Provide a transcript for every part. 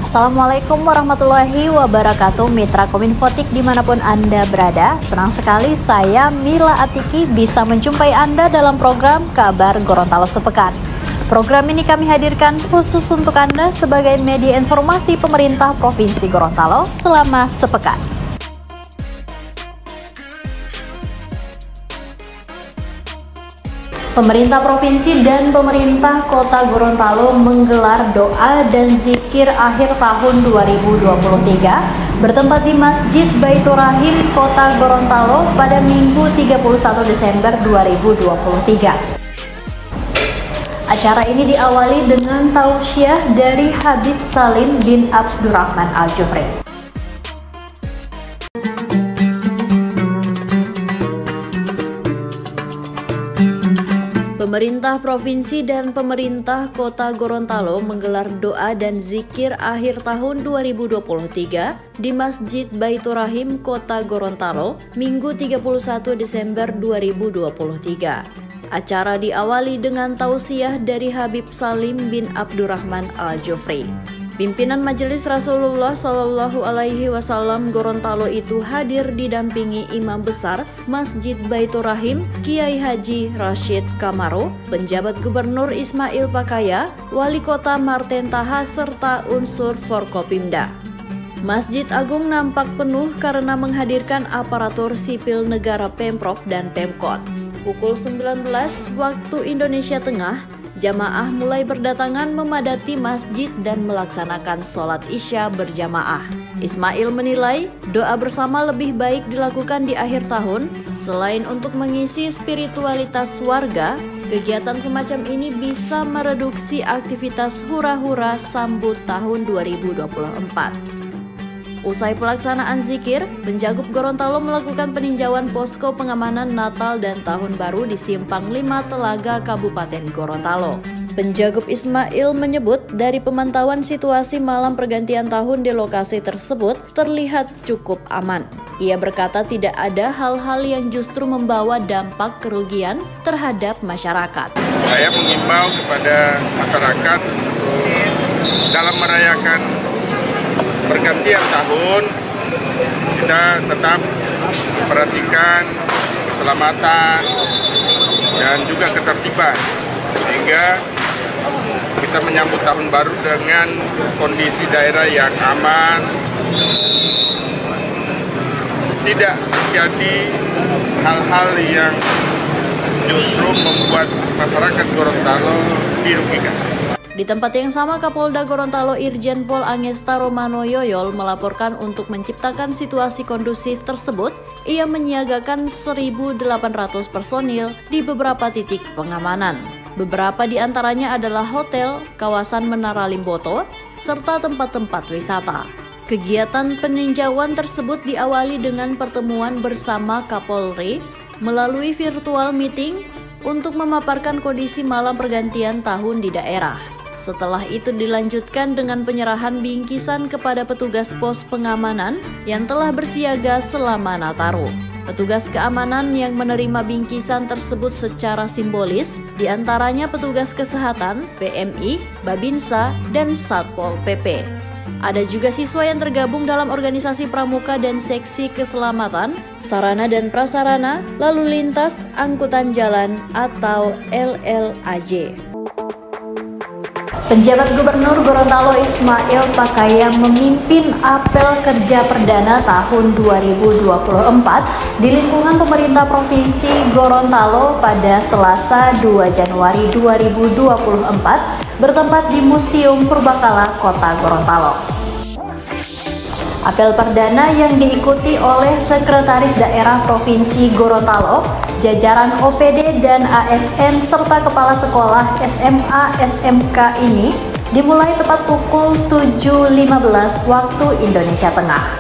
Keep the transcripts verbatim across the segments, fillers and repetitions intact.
Assalamualaikum warahmatullahi wabarakatuh, Mitra Kominfotik dimanapun Anda berada. Senang sekali saya Mila Atiki bisa menjumpai Anda dalam program Kabar Gorontalo Sepekan. Program ini kami hadirkan khusus untuk Anda sebagai media informasi pemerintah Provinsi Gorontalo selama sepekan. Pemerintah Provinsi dan pemerintah Kota Gorontalo menggelar doa dan zikir akhir tahun dua ribu dua puluh tiga bertempat di Masjid Baitur Rahim Kota Gorontalo pada Minggu tiga puluh satu Desember dua ribu dua puluh tiga. Acara ini diawali dengan tausiah dari Habib Salim bin Abdurrahman Al-Jufri. Pemerintah Provinsi dan pemerintah Kota Gorontalo menggelar doa dan zikir akhir tahun dua ribu dua puluh tiga di Masjid Baitur Rahim Kota Gorontalo, Minggu tiga puluh satu Desember dua ribu dua puluh tiga. Acara diawali dengan tausiah dari Habib Salim bin Abdurrahman Al-Jufri. Pimpinan Majelis Rasulullah Shallallahu Alaihi Wasallam Gorontalo itu hadir didampingi Imam Besar Masjid Baitur Rahim Kiai Haji Rashid Kamaro, penjabat Gubernur Ismail Pakaya, Wali Kota Marten Taha, serta unsur Forkopimda. Masjid Agung nampak penuh karena menghadirkan aparatur sipil negara Pemprov dan Pemkot. Pukul sembilan belas waktu Indonesia Tengah, jamaah mulai berdatangan memadati masjid dan melaksanakan sholat isya berjamaah. Ismail menilai doa bersama lebih baik dilakukan di akhir tahun. Selain untuk mengisi spiritualitas warga, kegiatan semacam ini bisa mereduksi aktivitas hura-hura sambut tahun dua ribu dua puluh empat. Usai pelaksanaan zikir, Penjagup Gorontalo melakukan peninjauan posko pengamanan Natal dan Tahun Baru di Simpang lima Telaga, Kabupaten Gorontalo. Penjagup Ismail menyebut dari pemantauan situasi malam pergantian tahun di lokasi tersebut terlihat cukup aman. Ia berkata tidak ada hal-hal yang justru membawa dampak kerugian terhadap masyarakat. Saya mengimbau kepada masyarakat dalam merayakan pergantian tahun, kita tetap perhatikan keselamatan dan juga ketertiban, sehingga kita menyambut tahun baru dengan kondisi daerah yang aman, tidak terjadi hal-hal yang justru membuat masyarakat Gorontalo dirugikan. Di tempat yang sama, Kapolda Gorontalo Irjen Pol Angesta Romano Yoyol melaporkan untuk menciptakan situasi kondusif tersebut, ia menyiagakan seribu delapan ratus personil di beberapa titik pengamanan. Beberapa di antaranya adalah hotel, kawasan Menara Limboto, serta tempat-tempat wisata. Kegiatan peninjauan tersebut diawali dengan pertemuan bersama Kapolri melalui virtual meeting untuk memaparkan kondisi malam pergantian tahun di daerah. Setelah itu dilanjutkan dengan penyerahan bingkisan kepada petugas pos pengamanan yang telah bersiaga selama Nataru. Petugas keamanan yang menerima bingkisan tersebut secara simbolis, diantaranya petugas kesehatan, P M I, Babinsa, dan Satpol P P. Ada juga siswa yang tergabung dalam organisasi pramuka dan seksi keselamatan, sarana dan prasarana, lalu lintas, angkutan jalan atau L L A J. Penjabat Gubernur Gorontalo Ismail Pakaya memimpin apel kerja perdana tahun dua ribu dua puluh empat di lingkungan pemerintah Provinsi Gorontalo pada Selasa dua Januari dua ribu dua puluh empat bertempat di Museum Purbakala Kota Gorontalo. Apel perdana yang diikuti oleh Sekretaris Daerah Provinsi Gorontalo, jajaran O P D dan A S N serta Kepala Sekolah S M A S M K ini dimulai tepat pukul tujuh lima belas waktu Indonesia Tengah.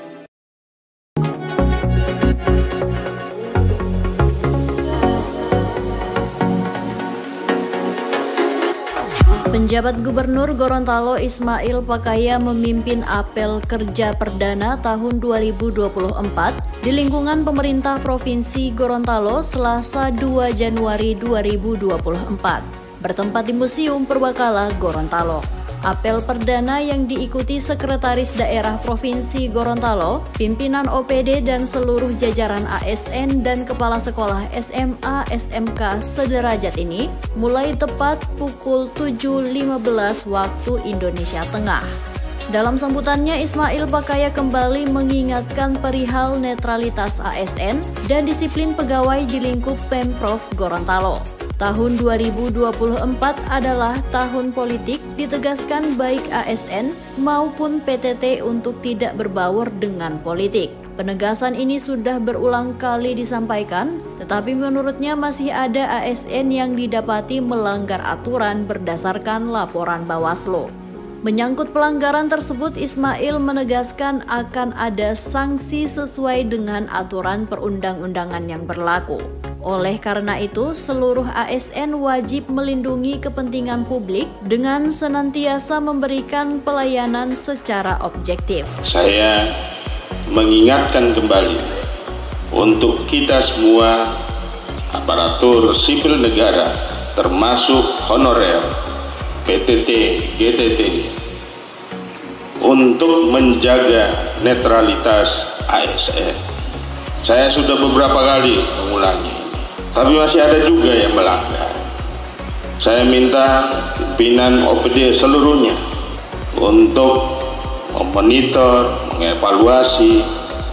Penjabat Gubernur Gorontalo Ismail Pakaya memimpin apel kerja perdana tahun dua ribu dua puluh empat di lingkungan pemerintah Provinsi Gorontalo Selasa dua Januari dua ribu dua puluh empat, bertempat di Museum Purbakala Gorontalo. Apel perdana yang diikuti Sekretaris Daerah Provinsi Gorontalo, pimpinan O P D dan seluruh jajaran A S N dan kepala sekolah S M A S M K sederajat ini mulai tepat pukul tujuh lima belas waktu Indonesia Tengah. Dalam sambutannya, Ismail Pakaya kembali mengingatkan perihal netralitas A S N dan disiplin pegawai di lingkup Pemprov Gorontalo. Tahun dua ribu dua puluh empat adalah tahun politik, ditegaskan baik A S N maupun P T T untuk tidak berbaur dengan politik. Penegasan ini sudah berulang kali disampaikan, tetapi menurutnya masih ada A S N yang didapati melanggar aturan berdasarkan laporan Bawaslu. Menyangkut pelanggaran tersebut, Ismail menegaskan akan ada sanksi sesuai dengan aturan perundang-undangan yang berlaku. Oleh karena itu, seluruh A S N wajib melindungi kepentingan publik dengan senantiasa memberikan pelayanan secara objektif. Saya mengingatkan kembali untuk kita semua aparatur sipil negara, termasuk honorer, P T T, G T T, untuk menjaga netralitas A S N. Saya sudah beberapa kali mengulangi, tapi masih ada juga yang melanggar. Saya minta pimpinan O P D seluruhnya untuk memonitor, mengevaluasi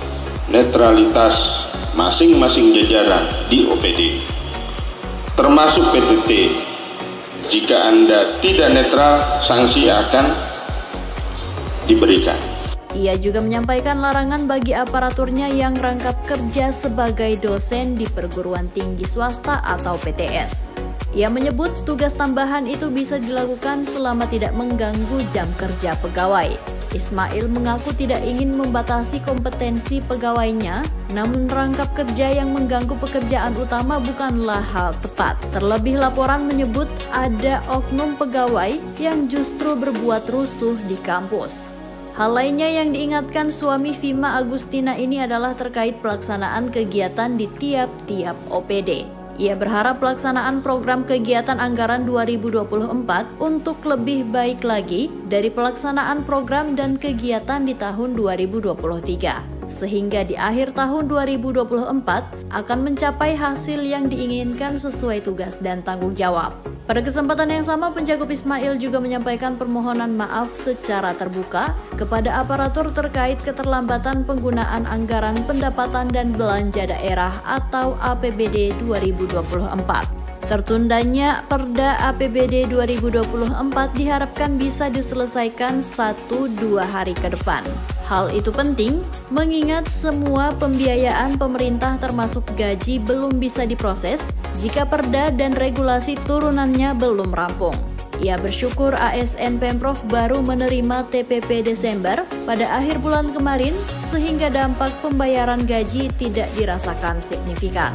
netralitas masing-masing jajaran di O P D, termasuk P T T. Jika Anda tidak netral, sanksi akan diberikan. Ia juga menyampaikan larangan bagi aparaturnya yang rangkap kerja sebagai dosen di perguruan tinggi swasta atau P T S. Ia menyebut tugas tambahan itu bisa dilakukan selama tidak mengganggu jam kerja pegawai. Ismail mengaku tidak ingin membatasi kompetensi pegawainya, namun rangkap kerja yang mengganggu pekerjaan utama bukanlah hal tepat. Terlebih laporan menyebut ada oknum pegawai yang justru berbuat rusuh di kampus. Hal lainnya yang diingatkan suami Vima Agustina ini adalah terkait pelaksanaan kegiatan di tiap-tiap O P D. Ia berharap pelaksanaan program kegiatan anggaran dua ribu dua puluh empat untuk lebih baik lagi dari pelaksanaan program dan kegiatan di tahun dua ribu dua puluh tiga, sehingga di akhir tahun dua ribu dua puluh empat akan mencapai hasil yang diinginkan sesuai tugas dan tanggung jawab. Pada kesempatan yang sama, Pencagup Ismail juga menyampaikan permohonan maaf secara terbuka kepada aparatur terkait keterlambatan penggunaan anggaran pendapatan dan belanja daerah atau A P B D dua ribu dua puluh empat. Tertundanya Perda A P B D dua ribu dua puluh empat diharapkan bisa diselesaikan satu dua hari ke depan. Hal itu penting mengingat semua pembiayaan pemerintah termasuk gaji belum bisa diproses jika perda dan regulasi turunannya belum rampung. Ia bersyukur A S N Pemprov baru menerima T P P Desember pada akhir bulan kemarin sehingga dampak pembayaran gaji tidak dirasakan signifikan.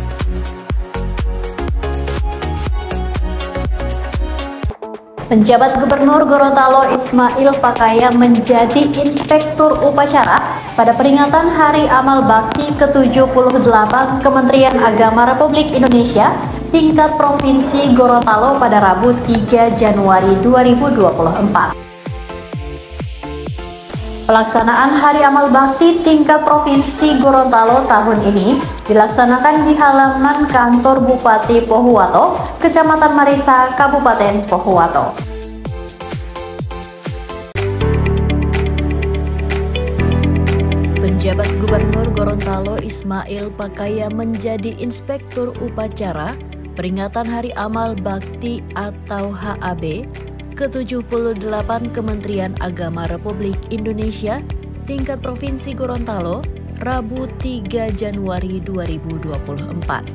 Penjabat Gubernur Gorontalo Ismail Pakaya menjadi inspektur upacara pada peringatan Hari Amal Bakti ke tujuh puluh delapan Kementerian Agama Republik Indonesia tingkat Provinsi Gorontalo pada Rabu tiga Januari dua ribu dua puluh empat. Pelaksanaan Hari Amal Bakti tingkat Provinsi Gorontalo tahun ini dilaksanakan di halaman kantor Bupati Pohuwato, Kecamatan Marisa, Kabupaten Pohuwato. Penjabat Gubernur Gorontalo Ismail Pakaya menjadi inspektur upacara peringatan Hari Amal Bakti atau H A B ke tujuh puluh delapan Kementerian Agama Republik Indonesia tingkat Provinsi Gorontalo Rabu tiga Januari dua ribu dua puluh empat.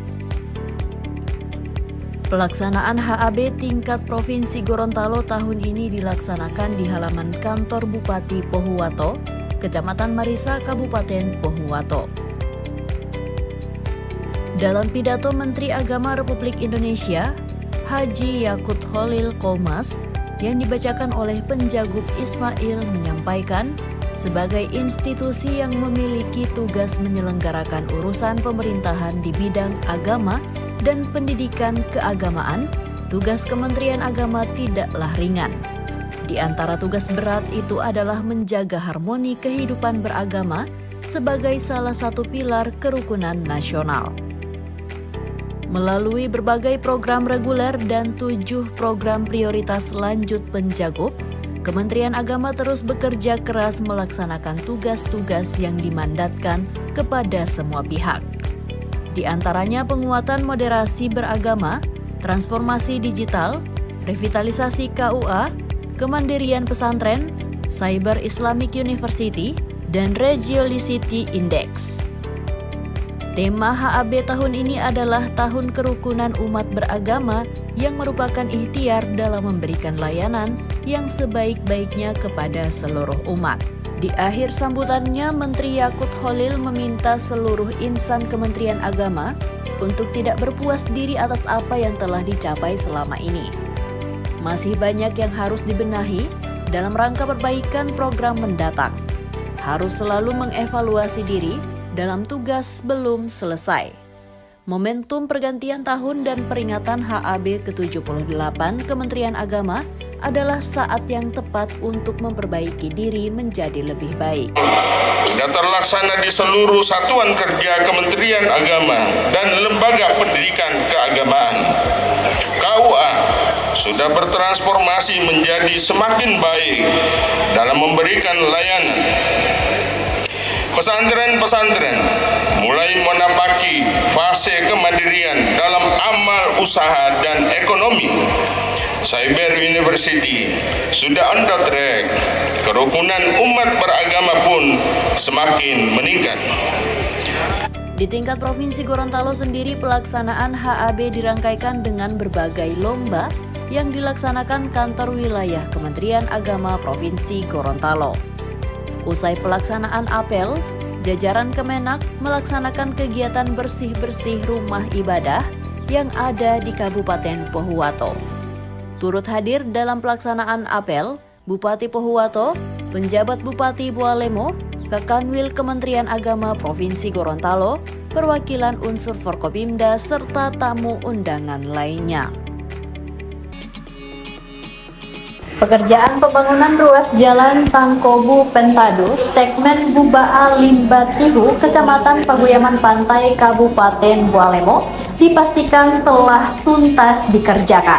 Pelaksanaan H A B tingkat Provinsi Gorontalo tahun ini dilaksanakan di halaman kantor Bupati Pohuwato, Kecamatan Marisa, Kabupaten Pohuwato. Dalam pidato Menteri Agama Republik Indonesia, Haji Yakut Kholil Qomas, yang dibacakan oleh Pencagup Ismail menyampaikan, sebagai institusi yang memiliki tugas menyelenggarakan urusan pemerintahan di bidang agama dan pendidikan keagamaan, tugas Kementerian Agama tidaklah ringan. Di antara tugas berat itu adalah menjaga harmoni kehidupan beragama sebagai salah satu pilar kerukunan nasional. Melalui berbagai program reguler dan tujuh program prioritas lanjut Penjagup, Kementerian Agama terus bekerja keras melaksanakan tugas-tugas yang dimandatkan kepada semua pihak. Di antaranya penguatan moderasi beragama, transformasi digital, revitalisasi K U A, kemandirian pesantren, Cyber Islamic University, dan Regionality Index. Tema H A B tahun ini adalah Tahun Kerukunan Umat Beragama yang merupakan ikhtiar dalam memberikan layanan yang sebaik-baiknya kepada seluruh umat. Di akhir sambutannya, Menteri Yakut Khalil meminta seluruh insan Kementerian Agama untuk tidak berpuas diri atas apa yang telah dicapai selama ini. Masih banyak yang harus dibenahi dalam rangka perbaikan program mendatang. Harus selalu mengevaluasi diri dalam tugas belum selesai. Momentum pergantian tahun dan peringatan H A B ke tujuh puluh delapan Kementerian Agama adalah saat yang tepat untuk memperbaiki diri menjadi lebih baik. Sudah terlaksana di seluruh satuan kerja Kementerian Agama dan lembaga pendidikan keagamaan. K U A sudah bertransformasi menjadi semakin baik dalam memberikan layanan. Pesantren-pesantren mulai menapaki fase kemandirian dalam amal usaha dan ekonomi. Cyber University sudah on the track. Kerukunan umat beragama pun semakin meningkat. Di tingkat Provinsi Gorontalo sendiri, pelaksanaan H A B dirangkaikan dengan berbagai lomba yang dilaksanakan kantor wilayah Kementerian Agama Provinsi Gorontalo. Usai pelaksanaan apel, jajaran Kemenak melaksanakan kegiatan bersih-bersih rumah ibadah yang ada di Kabupaten Pohuwato. Turut hadir dalam pelaksanaan apel, Bupati Pohuwato, penjabat Bupati Bualemo, Kakanwil Kementerian Agama Provinsi Gorontalo, perwakilan unsur Forkopimda, serta tamu undangan lainnya. Pekerjaan pembangunan ruas jalan Tangkobu Pentadu, segmen Bubaa Limbatihu, Kecamatan Paguyaman Pantai, Kabupaten Bualemo, dipastikan telah tuntas dikerjakan.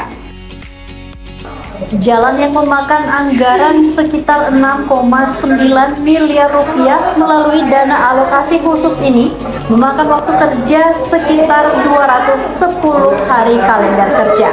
Jalan yang memakan anggaran sekitar enam koma sembilan miliar rupiah melalui dana alokasi khusus ini memakan waktu kerja sekitar dua ratus sepuluh hari kalender kerja.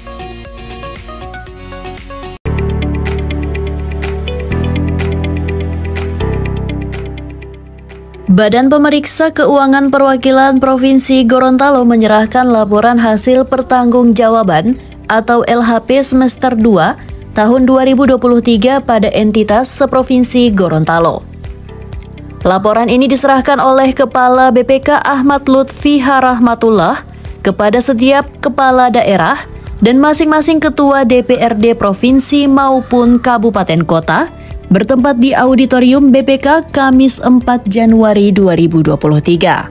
Badan Pemeriksa Keuangan Perwakilan Provinsi Gorontalo menyerahkan laporan hasil pertanggungjawaban atau L H P semester dua tahun dua ribu dua puluh tiga pada entitas seprovinsi Gorontalo. Laporan ini diserahkan oleh Kepala B P K Ahmad Lutfi Harahmatullah kepada setiap kepala daerah dan masing-masing ketua D P R D provinsi maupun kabupaten kota bertempat di Auditorium B P K Kamis empat Januari dua ribu dua puluh tiga.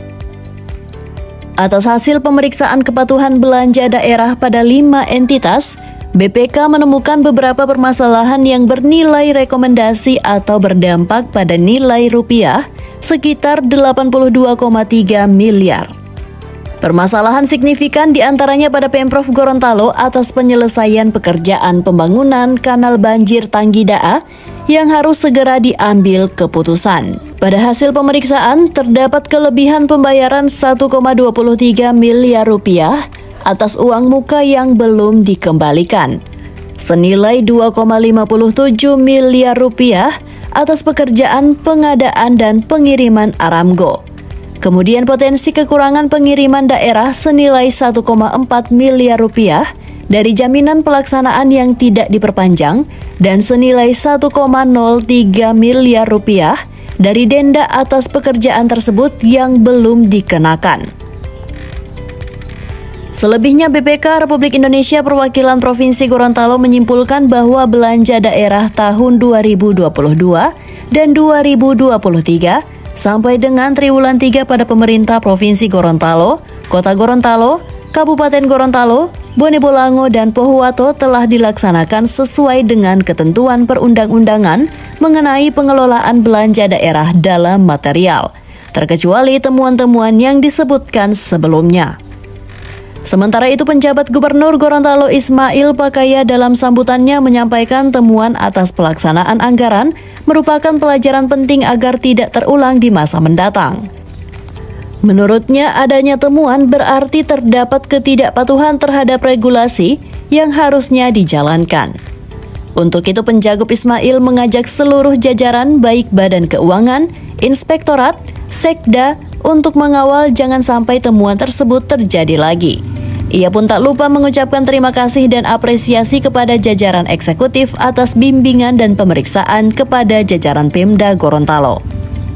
Atas hasil pemeriksaan kepatuhan belanja daerah pada lima entitas, B P K menemukan beberapa permasalahan yang bernilai rekomendasi atau berdampak pada nilai rupiah sekitar delapan puluh dua koma tiga miliar. Permasalahan signifikan diantaranya pada Pemprov Gorontalo atas penyelesaian pekerjaan pembangunan kanal banjir Tanggidaa yang harus segera diambil keputusan. Pada hasil pemeriksaan, terdapat kelebihan pembayaran satu koma dua tiga miliar rupiah atas uang muka yang belum dikembalikan, senilai dua koma lima tujuh miliar rupiah atas pekerjaan pengadaan dan pengiriman Aramco. Kemudian potensi kekurangan pengiriman daerah senilai satu koma empat miliar rupiah dari jaminan pelaksanaan yang tidak diperpanjang dan senilai satu koma nol tiga miliar rupiah dari denda atas pekerjaan tersebut yang belum dikenakan. Selebihnya, B P K Republik Indonesia Perwakilan Provinsi Gorontalo menyimpulkan bahwa belanja daerah tahun dua ribu dua puluh dua dan dua ribu dua puluh tiga sampai dengan triwulan tiga pada pemerintah Provinsi Gorontalo, Kota Gorontalo, Kabupaten Gorontalo, Bone Bolango dan Pohuwato telah dilaksanakan sesuai dengan ketentuan perundang-undangan mengenai pengelolaan belanja daerah dalam material, terkecuali temuan-temuan yang disebutkan sebelumnya. Sementara itu, penjabat Gubernur Gorontalo Ismail Pakaya dalam sambutannya menyampaikan temuan atas pelaksanaan anggaran merupakan pelajaran penting agar tidak terulang di masa mendatang. Menurutnya, adanya temuan berarti terdapat ketidakpatuhan terhadap regulasi yang harusnya dijalankan. Untuk itu, Penjagup Ismail mengajak seluruh jajaran baik Badan Keuangan, Inspektorat, Sekda untuk mengawal jangan sampai temuan tersebut terjadi lagi. Ia pun tak lupa mengucapkan terima kasih dan apresiasi kepada jajaran eksekutif atas bimbingan dan pemeriksaan kepada jajaran Pemda Gorontalo.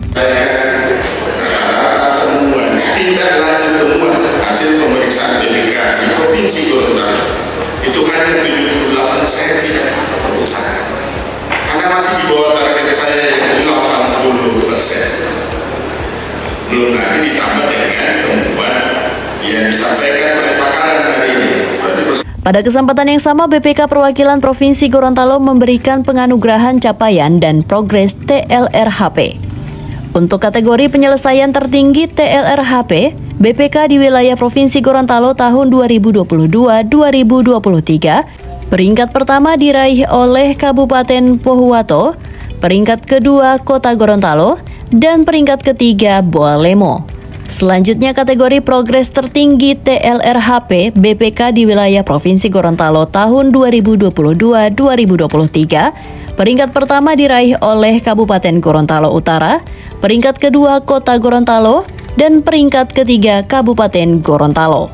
Tindak lanjut temuan hasil pemeriksaan B P K di Provinsi Gorontalo itu hanya tujuh puluh delapan, saya tidak tepuk tangan karena masih di bawah target saya yang delapan puluh persen. Belum lagi ditambah dengan temuan yang disampaikan oleh pakaran hari ini. Pada kesempatan yang sama, B P K Perwakilan Provinsi Gorontalo memberikan penganugerahan capaian dan progres T L R H P. Untuk kategori penyelesaian tertinggi T L R H P, B P K di wilayah Provinsi Gorontalo tahun dua ribu dua puluh dua sampai dua ribu dua puluh tiga, peringkat pertama diraih oleh Kabupaten Pohuwato, peringkat kedua Kota Gorontalo, dan peringkat ketiga Boalemo. Selanjutnya kategori progres tertinggi T L R H P B P K di wilayah Provinsi Gorontalo tahun dua ribu dua puluh dua sampai dua ribu dua puluh tiga, peringkat pertama diraih oleh Kabupaten Gorontalo Utara, peringkat kedua Kota Gorontalo, dan peringkat ketiga Kabupaten Gorontalo.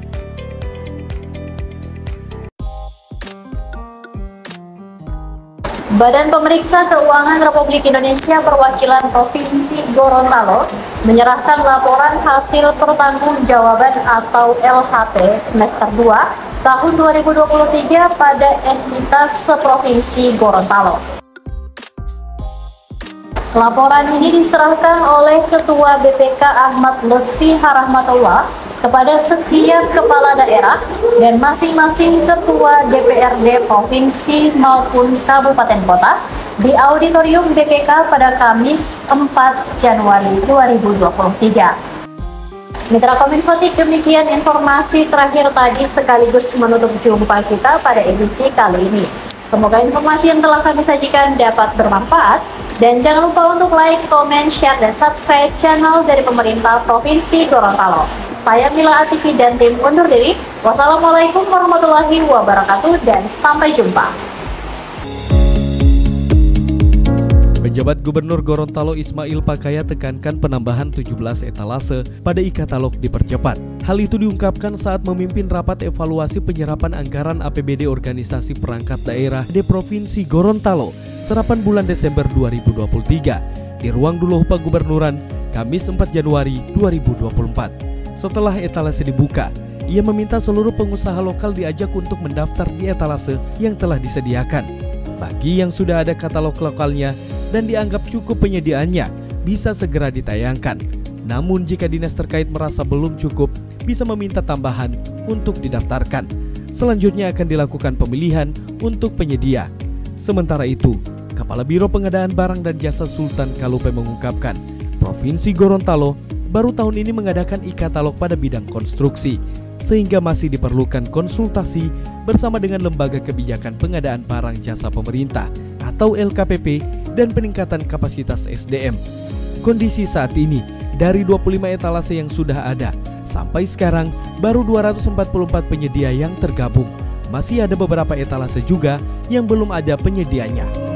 Badan Pemeriksa Keuangan Republik Indonesia Perwakilan Provinsi Gorontalo menyerahkan laporan hasil pertanggungjawaban atau L H P semester dua tahun dua ribu dua puluh tiga pada entitas seprovinsi Gorontalo. Laporan ini diserahkan oleh Ketua B P K Ahmad Lutfi Harahmatullah kepada setiap kepala daerah dan masing-masing ketua D P R D provinsi maupun kabupaten kota di auditorium B P K pada Kamis empat Januari dua ribu dua puluh tiga. Mitra Kominfotik, demikian informasi terakhir tadi sekaligus menutup jumpa kita pada edisi kali ini. Semoga informasi yang telah kami sajikan dapat bermanfaat. Dan jangan lupa untuk like, komen, share, dan subscribe channel dari pemerintah Provinsi Gorontalo. Saya Mila Atifi dan tim undur diri. Wassalamualaikum warahmatullahi wabarakatuh dan sampai jumpa. Penjabat Gubernur Gorontalo Ismail Pakaya tekankan penambahan tujuh belas etalase pada e-katalog dipercepat. Hal itu diungkapkan saat memimpin rapat evaluasi penyerapan anggaran A P B D organisasi perangkat daerah di Provinsi Gorontalo serapan bulan Desember dua ribu dua puluh tiga di Ruang Duloh Pagubernuran Kamis empat Januari dua ribu dua puluh empat. Setelah etalase dibuka, ia meminta seluruh pengusaha lokal diajak untuk mendaftar di etalase yang telah disediakan. Bagi yang sudah ada katalog lokalnya dan dianggap cukup penyediaannya, bisa segera ditayangkan. Namun jika dinas terkait merasa belum cukup, bisa meminta tambahan untuk didaftarkan. Selanjutnya akan dilakukan pemilihan untuk penyedia. Sementara itu, Kepala Biro Pengadaan Barang dan Jasa Sultan Kalupe mengungkapkan, Provinsi Gorontalo baru tahun ini mengadakan e-katalog pada bidang konstruksi, sehingga masih diperlukan konsultasi bersama dengan Lembaga Kebijakan Pengadaan Barang Jasa Pemerintah atau L K P P dan peningkatan kapasitas S D M. Kondisi saat ini, dari dua puluh lima etalase yang sudah ada, sampai sekarang baru dua ratus empat puluh empat penyedia yang tergabung. Masih ada beberapa etalase juga yang belum ada penyedianya.